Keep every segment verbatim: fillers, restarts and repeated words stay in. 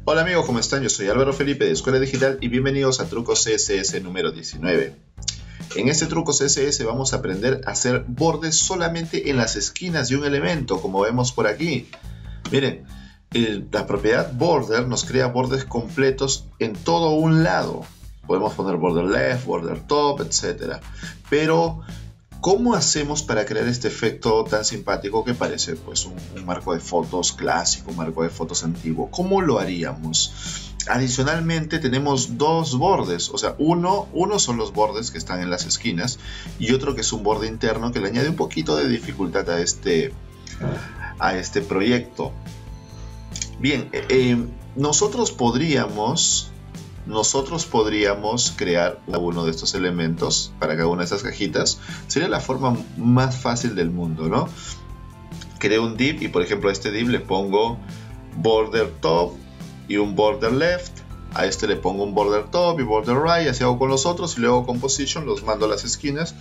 Hola amigos, ¿cómo están? Yo soy Álvaro Felipe de Escuela Digital y bienvenidos a Truco C S S número diecinueve. En este truco C S S vamos a aprender a hacer bordes solamente en las esquinas de un elemento, como vemos por aquí. Miren, el, la propiedad border nos crea bordes completos en todo un lado. Podemos poner border left, border top, etcétera. Pero ¿cómo hacemos para crear este efecto tan simpático que parece pues, un, un marco de fotos clásico, un marco de fotos antiguo? ¿Cómo lo haríamos? Adicionalmente tenemos dos bordes, o sea, uno, uno son los bordes que están en las esquinas y otro que es un borde interno que le añade un poquito de dificultad a este, a este proyecto. Bien, eh, nosotros podríamos... Nosotros podríamos crear uno de estos elementos para cada una de estas cajitas. Sería la forma más fácil del mundo, ¿no? Creo un div y por ejemplo a este div le pongo border top y un border left. A este le pongo un border top y border right. Así hago con los otros y luego con position los mando a las esquinas.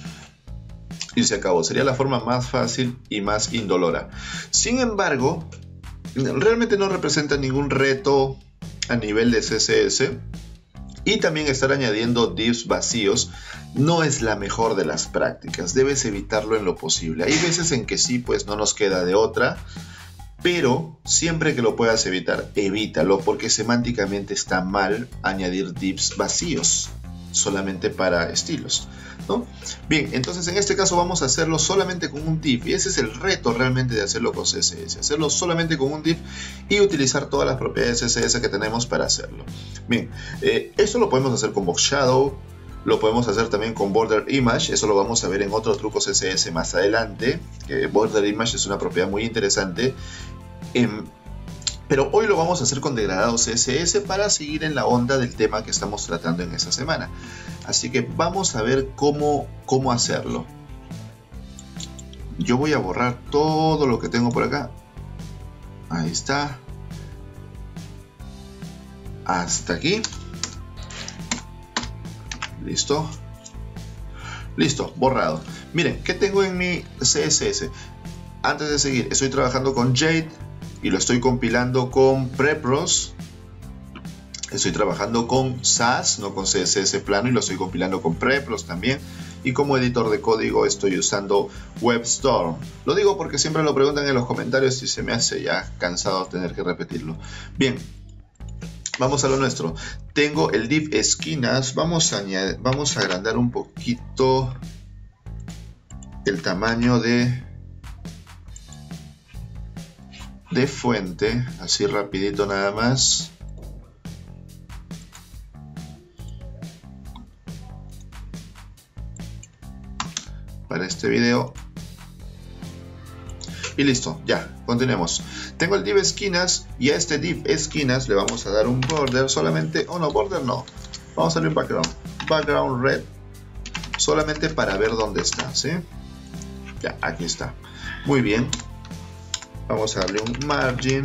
Y se acabó. Sería la forma más fácil y más indolora. Sin embargo, realmente no representa ningún reto a nivel de C S S. Y también estar añadiendo divs vacíos no es la mejor de las prácticas. Debes evitarlo en lo posible. Hay veces en que sí, pues no nos queda de otra. Pero siempre que lo puedas evitar, evítalo. Porque semánticamente está mal añadir divs vacíos. Solamente para estilos, ¿no? Bien, entonces en este caso vamos a hacerlo solamente con un div. Y ese es el reto realmente de hacerlo con C S S. Hacerlo solamente con un div y utilizar todas las propiedades C S S que tenemos para hacerlo. Bien, eh, esto lo podemos hacer con Box Shadow. Lo podemos hacer también con Border Image. Eso lo vamos a ver en otro truco C S S más adelante. Que Border Image es una propiedad muy interesante. Eh, Pero hoy lo vamos a hacer con degradado C S S para seguir en la onda del tema que estamos tratando en esta semana. Así que vamos a ver cómo, cómo hacerlo. Yo voy a borrar todo lo que tengo por acá. Ahí está. Hasta aquí. Listo. Listo, borrado. Miren, ¿qué tengo en mi C S S? Antes de seguir, estoy trabajando con Jade. Y lo estoy compilando con Prepros. Estoy trabajando con Sass, no con C S S plano, y lo estoy compilando con Prepros también. Y como editor de código estoy usando WebStorm. Lo digo porque siempre lo preguntan en los comentarios y se me hace ya cansado tener que repetirlo. Bien, vamos a lo nuestro. Tengo el div esquinas. Vamos a, añadir, vamos a agrandar un poquito el tamaño de... de fuente, así rapidito nada más. Para este video. Y listo, ya, continuemos. Tengo el div esquinas y a este div esquinas le vamos a dar un border solamente, oh no, border no. Vamos a darle un background, background red, solamente para ver dónde está, ¿sí? Ya, aquí está. Muy bien. Vamos a darle un margin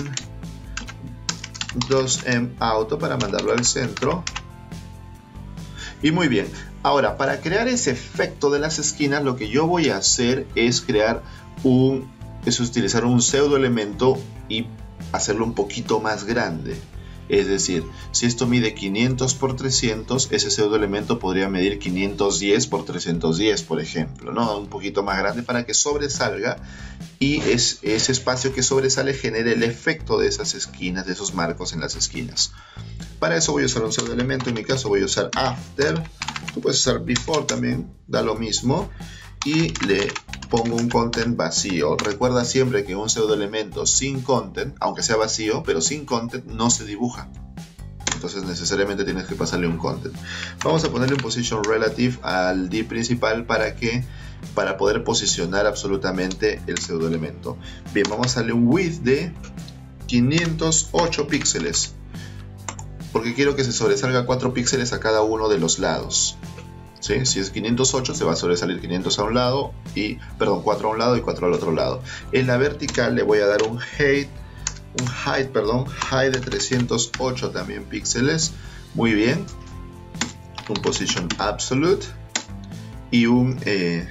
dos M auto para mandarlo al centro. Y muy bien. Ahora, para crear ese efecto de las esquinas, lo que yo voy a hacer es crear un... es utilizar un pseudo elemento y hacerlo un poquito más grande. Es decir, si esto mide quinientos por trescientos, ese pseudo elemento podría medir quinientos diez por trescientos diez, por ejemplo, ¿no? Un poquito más grande para que sobresalga y es, ese espacio que sobresale genere el efecto de esas esquinas, de esos marcos en las esquinas. Para eso voy a usar un pseudo elemento, en mi caso voy a usar after, tú puedes usar before también, da lo mismo. Y le pongo un content vacío. Recuerda siempre que un pseudo elemento sin content, aunque sea vacío, pero sin content no se dibuja. Entonces necesariamente tienes que pasarle un content. Vamos a ponerle un position relative al div principal para que para poder posicionar absolutamente el pseudo elemento. Bien, vamos a darle un width de quinientos ocho píxeles. Porque quiero que se sobresalga cuatro píxeles a cada uno de los lados. ¿Sí? Si es quinientos ocho se va a sobresalir quinientos a un lado y, perdón, cuatro a un lado y cuatro al otro lado. En la vertical le voy a dar un height, un height, perdón, height de trescientos ocho también píxeles. Muy bien. Un position absolute y un eh,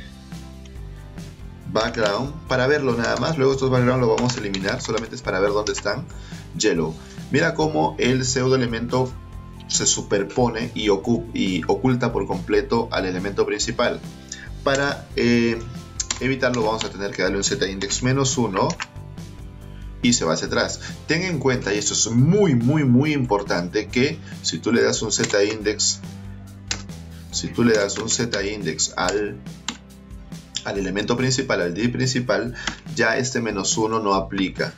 background para verlo nada más. Luego estos background lo vamos a eliminar, solamente es para ver dónde están. Yellow. Mira cómo el pseudo elemento se superpone y, y oculta por completo al elemento principal. Para eh, evitarlo vamos a tener que darle un z-index menos uno y se va hacia atrás. Ten en cuenta, y esto es muy muy muy importante, que si tú le das un z-index si tú le das un z-index al, al elemento principal, al div principal, ya este menos uno no aplica.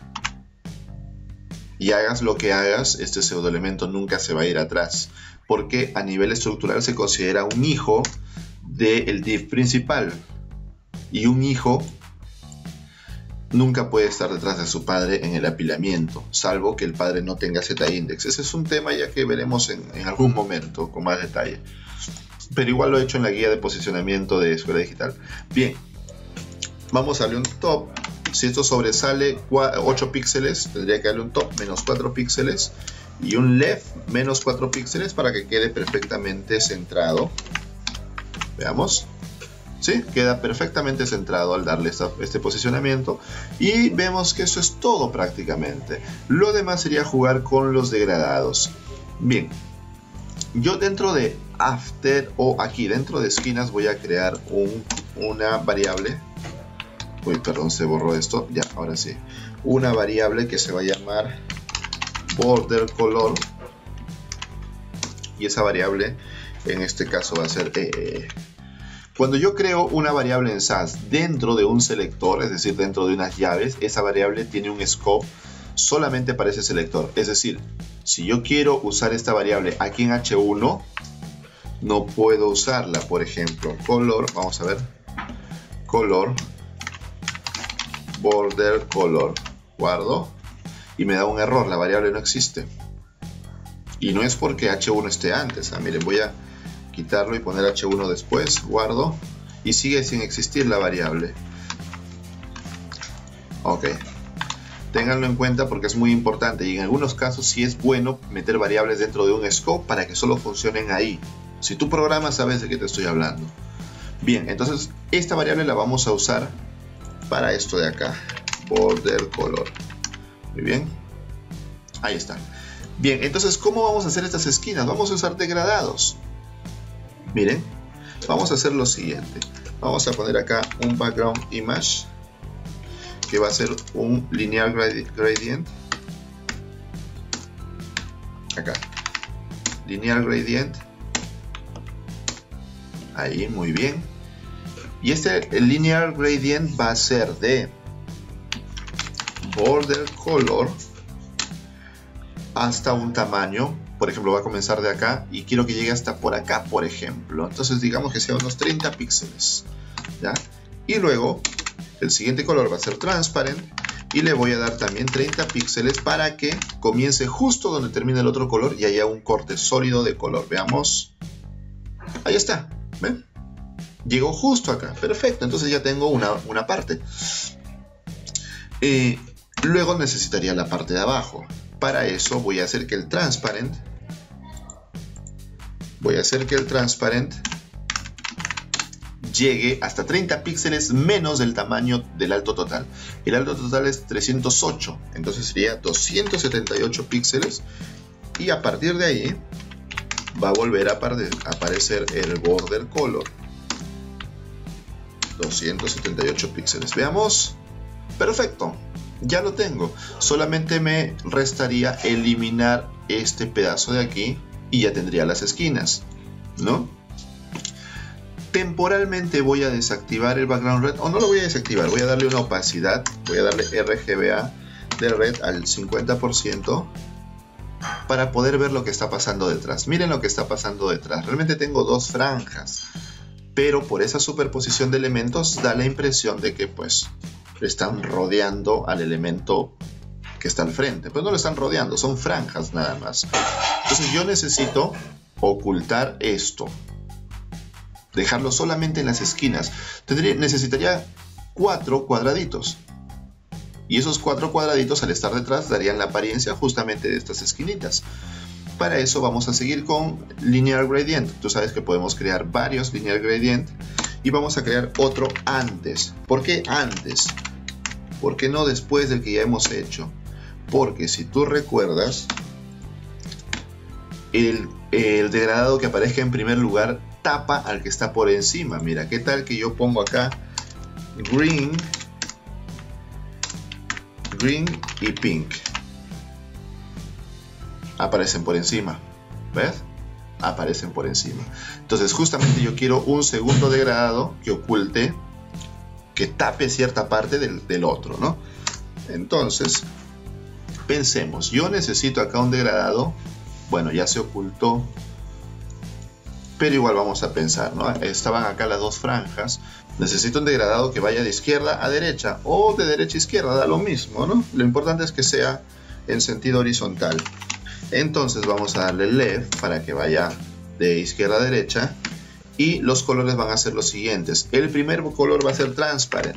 Y hagas lo que hagas, este pseudoelemento nunca se va a ir atrás, porque a nivel estructural se considera un hijo del div principal, y un hijo nunca puede estar detrás de su padre en el apilamiento, salvo que el padre no tenga z-index. Ese es un tema ya que veremos en, en algún momento con más detalle, pero igual lo he hecho en la guía de posicionamiento de Escuela Digital. Bien, vamos a darle un top. Si esto sobresale ocho píxeles, tendría que darle un top menos cuatro píxeles y un left menos cuatro píxeles para que quede perfectamente centrado. Veamos. ¿Sí? Queda perfectamente centrado al darle esta, este posicionamiento. Y vemos que eso es todo prácticamente. Lo demás sería jugar con los degradados. Bien. Yo dentro de after o aquí dentro de esquinas voy a crear un, una variable. Uy, perdón, se borró esto. Ya, ahora sí. Una variable que se va a llamar border color. Y esa variable, en este caso, va a ser... Eh, cuando yo creo una variable en SAS dentro de un selector, es decir, dentro de unas llaves, esa variable tiene un scope solamente para ese selector. Es decir, si yo quiero usar esta variable aquí en H uno, no puedo usarla. Por ejemplo, color, vamos a ver, color... border color, guardo y me da un error, la variable no existe, y no es porque H uno esté antes. Ah, miren, voy a quitarlo y poner H uno después, guardo y sigue sin existir la variable. Ok, ténganlo en cuenta porque es muy importante, y en algunos casos sí es bueno meter variables dentro de un scope para que solo funcionen ahí. Si tú programas, sabes de qué te estoy hablando. Bien, entonces esta variable la vamos a usar para esto de acá, border color. Muy bien, ahí está. Bien, entonces, ¿cómo vamos a hacer estas esquinas? Vamos a usar degradados. Miren, vamos a hacer lo siguiente. Vamos a poner acá un background image que va a ser un linear gradient. Acá, linear gradient. Ahí, muy bien. Y este el linear gradient va a ser de border color hasta un tamaño. Por ejemplo, va a comenzar de acá y quiero que llegue hasta por acá, por ejemplo. Entonces digamos que sea unos treinta píxeles, ¿ya? Y luego el siguiente color va a ser transparent y le voy a dar también treinta píxeles para que comience justo donde termina el otro color y haya un corte sólido de color. Veamos. Ahí está, ¿ven? Llegó justo acá, perfecto, entonces ya tengo una, una parte. Eh, luego necesitaría la parte de abajo. Para eso voy a hacer que el transparent, voy a hacer que el transparent llegue hasta treinta píxeles menos del tamaño del alto total. El alto total es trescientos ocho, entonces sería doscientos setenta y ocho píxeles. Y a partir de ahí va a volver a aparecer el border color. doscientos setenta y ocho píxeles. Veamos. Perfecto. Ya lo tengo. Solamente me restaría eliminar este pedazo de aquí y ya tendría las esquinas, ¿no? Temporalmente voy a desactivar el background red, o no lo voy a desactivar, voy a darle una opacidad, voy a darle R G B A de red al cincuenta por ciento para poder ver lo que está pasando detrás. Miren lo que está pasando detrás. Realmente tengo dos franjas, pero por esa superposición de elementos da la impresión de que pues están rodeando al elemento que está al frente. Pues no lo están rodeando, son franjas nada más. Entonces yo necesito ocultar esto, dejarlo solamente en las esquinas. Tendría, necesitaría cuatro cuadraditos, y esos cuatro cuadraditos al estar detrás darían la apariencia justamente de estas esquinitas. Para eso vamos a seguir con linear gradient. Tú sabes que podemos crear varios linear gradient y vamos a crear otro antes. ¿Por qué antes? ¿Por qué no después del que ya hemos hecho? Porque si tú recuerdas, el, el degradado que aparezca en primer lugar tapa al que está por encima. Mira, ¿qué tal que yo pongo acá green, green y pink? Aparecen por encima, ¿ves? Aparecen por encima. Entonces justamente yo quiero un segundo degradado que oculte, que tape cierta parte del, del otro, ¿no? Entonces pensemos, yo necesito acá un degradado. Bueno, ya se ocultó, pero igual vamos a pensar, ¿no? Estaban acá las dos franjas. Necesito un degradado que vaya de izquierda a derecha o de derecha a izquierda, da lo mismo, ¿no? Lo importante es que sea en sentido horizontal. Entonces vamos a darle left para que vaya de izquierda a derecha y los colores van a ser los siguientes. El primer color va a ser transparent.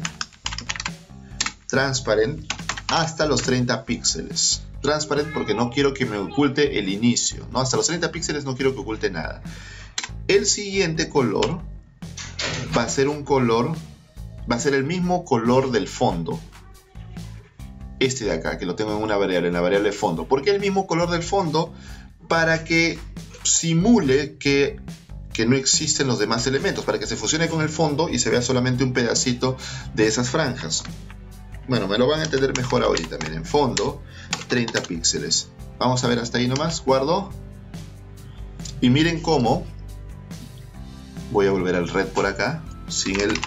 Transparent hasta los treinta píxeles. Transparent porque no quiero que me oculte el inicio, ¿no? Hasta los treinta píxeles no quiero que oculte nada. El siguiente color va a ser un color, va a ser el mismo color del fondo. Este de acá, que lo tengo en una variable, en la variable fondo. ¿Por qué el mismo color del fondo? Para que simule que, que no existen los demás elementos, para que se fusione con el fondo y se vea solamente un pedacito de esas franjas. Bueno, me lo van a entender mejor ahorita. Miren, fondo, treinta píxeles. Vamos a ver hasta ahí nomás, guardo. Y miren cómo, voy a volver al red por acá, sin, el,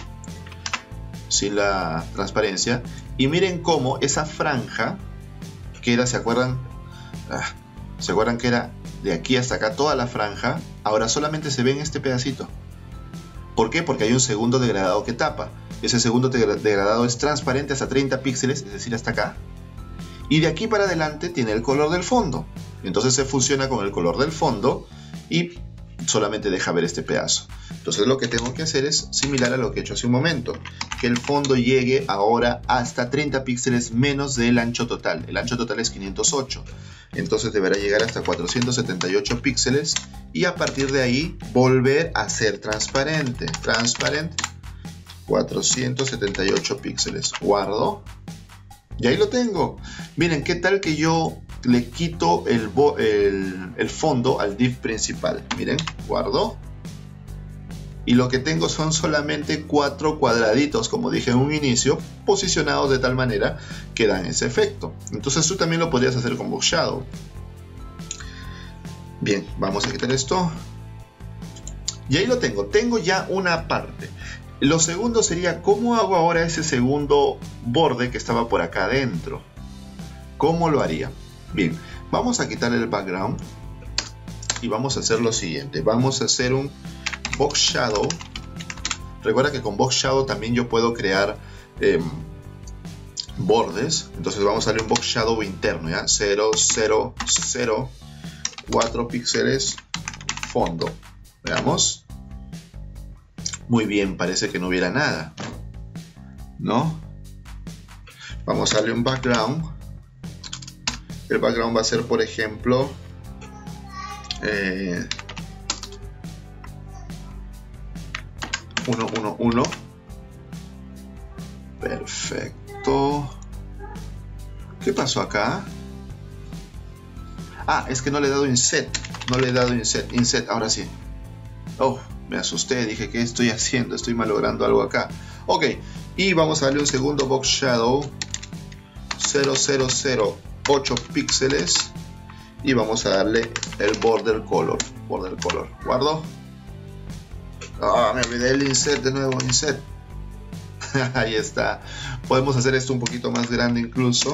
sin la transparencia. Y miren cómo esa franja, que era, ¿se acuerdan? Ah, ¿Se acuerdan que era de aquí hasta acá toda la franja? Ahora solamente se ve en este pedacito. ¿Por qué? Porque hay un segundo degradado que tapa. Ese segundo degradado es transparente hasta treinta píxeles, es decir, hasta acá. Y de aquí para adelante tiene el color del fondo. Entonces se fusiona con el color del fondo y solamente deja ver este pedazo. Entonces lo que tengo que hacer es similar a lo que he hecho hace un momento. Que el fondo llegue ahora hasta treinta píxeles menos del ancho total. El ancho total es quinientos ocho. Entonces deberá llegar hasta cuatrocientos setenta y ocho píxeles. Y a partir de ahí volver a ser transparente. Transparent. cuatrocientos setenta y ocho píxeles. Guardo. Y ahí lo tengo. Miren, ¿qué tal que yo le quito el, el, el fondo al div principal? Miren, guardo. Y lo que tengo son solamente cuatro cuadraditos, como dije en un inicio, posicionados de tal manera que dan ese efecto. Entonces tú también lo podrías hacer con Box Shadow. Bien, vamos a quitar esto. Y ahí lo tengo. Tengo ya una parte. Lo segundo sería, ¿cómo hago ahora ese segundo borde que estaba por acá adentro? ¿Cómo lo haría? Bien, vamos a quitar el background y vamos a hacer lo siguiente. Vamos a hacer un Box Shadow. Recuerda que con Box Shadow también yo puedo crear eh, bordes. Entonces vamos a darle un Box Shadow interno, ¿ya? cero, cero, cero, cuatro píxeles, fondo. Veamos. Muy bien, parece que no hubiera nada, ¿no? Vamos a darle un background. El background va a ser, por ejemplo, eh, uno, uno, uno. Perfecto. ¿Qué pasó acá? Ah, es que no le he dado inset. No le he dado inset. Inset, ahora sí. Oh, me asusté. Dije, ¿qué estoy haciendo? Estoy malogrando algo acá. Ok. Y vamos a darle un segundo Box Shadow. cero, cero, cero, ocho píxeles. Y vamos a darle el Border Color. Border Color. Guardo. Ah, me olvidé el inset de nuevo. Inset. Ahí está. Podemos hacer esto un poquito más grande incluso.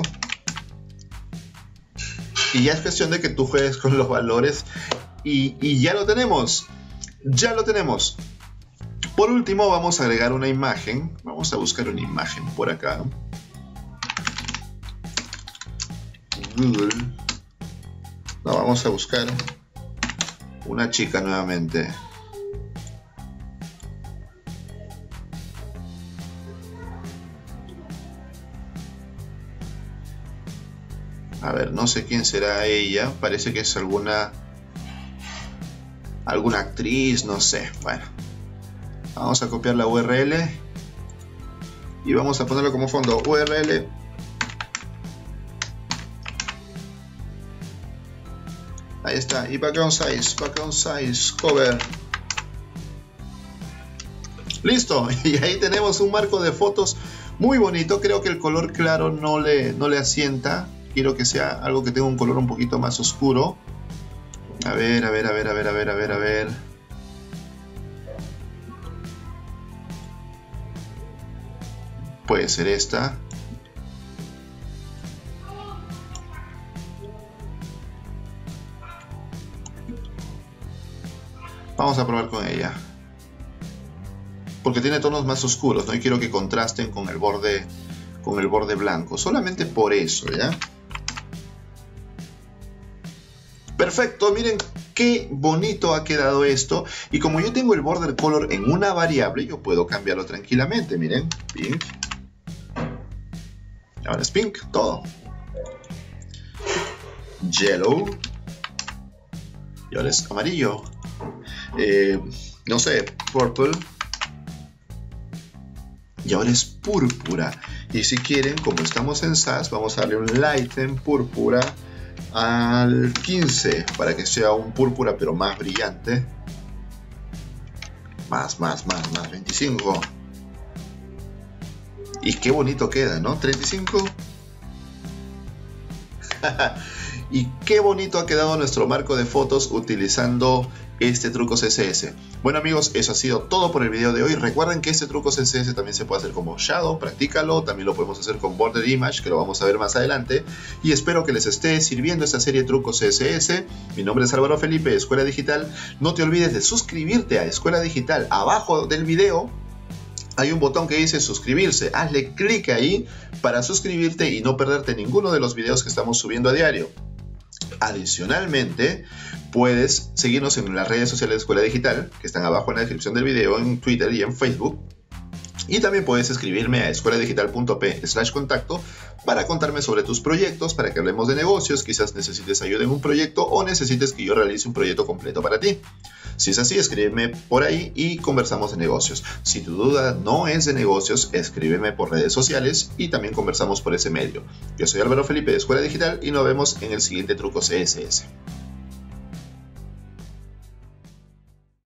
Y ya es cuestión de que tú juegues con los valores. Y, y ya lo tenemos. Ya lo tenemos. Por último vamos a agregar una imagen. Vamos a buscar una imagen por acá. Google. No, vamos a buscar una chica nuevamente. A ver, no sé quién será ella. Parece que es alguna alguna actriz, no sé. Bueno, vamos a copiar la U R L y vamos a ponerlo como fondo. U R L Ahí está, y background size, background size, cover. Listo, y ahí tenemos un marco de fotos muy bonito. Creo que el color claro no le, no le asienta. Quiero que sea algo que tenga un color un poquito más oscuro. A ver, a ver, a ver, a ver, a ver, a ver, a ver. Puede ser esta. Vamos a probar con ella. Porque tiene tonos más oscuros, ¿no? Y quiero que contrasten con el borde, con el borde blanco. Solamente por eso, ¿ya? Perfecto, miren qué bonito ha quedado esto. Y como yo tengo el border color en una variable, yo puedo cambiarlo tranquilamente. Miren, pink. Ahora es pink, todo. Yellow. Y ahora es amarillo. Eh, no sé, purple. Y ahora es púrpura. Y si quieren, como estamos en S A S, vamos a darle un lighten púrpura al quince para que sea un púrpura pero más brillante. Más, más, más, más, veinticinco. Y qué bonito queda, ¿no? treinta y cinco. Y qué bonito ha quedado nuestro marco de fotos utilizando este truco C S S. Bueno amigos, eso ha sido todo por el video de hoy. Recuerden que este truco C S S también se puede hacer como Shadow, practícalo. También lo podemos hacer con Border Image, que lo vamos a ver más adelante. Y espero que les esté sirviendo esta serie de trucos C S S. Mi nombre es Álvaro Felipe, Escuela Digital. No te olvides de suscribirte a Escuela Digital. Abajo del video hay un botón que dice suscribirse. Hazle clic ahí para suscribirte y no perderte ninguno de los videos que estamos subiendo a diario. Adicionalmente, puedes seguirnos en las redes sociales de Escuela Digital, que están abajo en la descripción del video, en Twitter y en Facebook. Y también puedes escribirme a escueladigital.p slash contacto para contarme sobre tus proyectos, para que hablemos de negocios. Quizás necesites ayuda en un proyecto o necesites que yo realice un proyecto completo para ti. Si es así, escríbeme por ahí y conversamos de negocios. Si tu duda no es de negocios, escríbeme por redes sociales y también conversamos por ese medio. Yo soy Álvaro Felipe de Escuela Digital y nos vemos en el siguiente truco C S S.